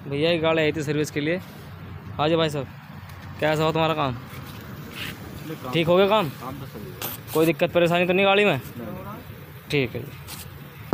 भैया की गाड़ी आई थी सर्विस के लिए। हाँ जी भाई साहब, कैसा हो तुम्हारा काम? ठीक हो गया काम? काम तो सही है। कोई दिक्कत परेशानी तो नहीं गाड़ी में? ठीक है जी।